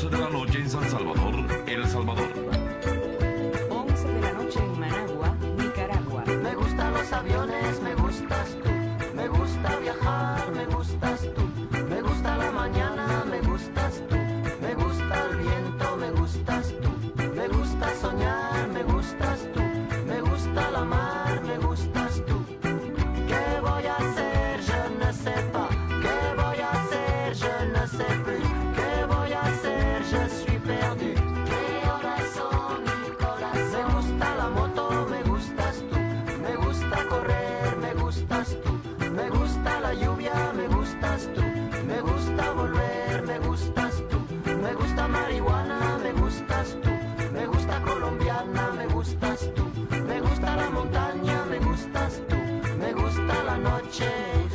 12 de la noche en San Salvador, El Salvador. 11 de la noche en Managua, Nicaragua. Me gustan los aviones, me gustas tú. Me gusta viajar, me gustas tú. Me gusta la mañana, me gustas tú. Me gusta el viento, me gustas tú. Me gusta soñar, me gustas tú. Me gusta la mar, me gustas tú. ¿Qué voy a hacer? Je ne sais pas. ¿Qué voy a hacer? Je ne sais plus. ¿Qué voy a hacer? Je suis perdu. ¿Qué horas son, mi corazón? Me gusta la moto, me gustas tú. Me gusta correr, me gustas tú. Me gusta la lluvia, me gustas tú. Me gusta volver, me gustas tú. Me gusta marihuana, me gustas tú. Me gusta colombiana, me gustas tú. Me gusta la montaña, me gustas tú. Me gusta la noche.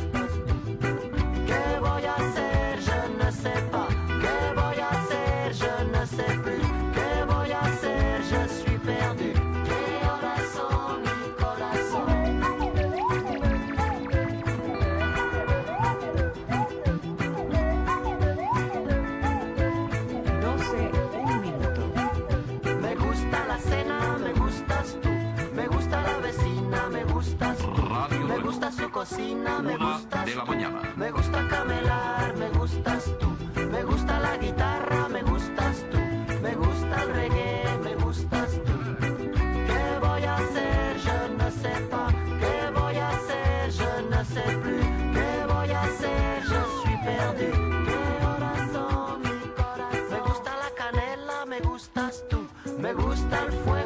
¿Qué voy a hacer? Je ne sais pas. ¿Qué voy a hacer? Je ne sais plus. ¿Qué voy a hacer? Je suis perdu. ¿Qué horas son, mi corazón? 12, un minuto. Me gusta la cena, me gustas tú. Me gusta la vecina, me gustas tú. Radio Me gusta su cocina, me 1 gustas de la tú. mañana. Me gusta camelar, me gustas tú. Me gusta la guitarra, me gustas tú. Me gusta el reggae, me gustas tú. ¿Qué voy a hacer? Je ne sais pas. ¿Qué voy a hacer? Je ne sais plus. ¿Qué voy a hacer? Je suis perdu. ¿Qué horas son, mi corazón? Me gusta la canela, me gustas tú. Me gusta el fuego.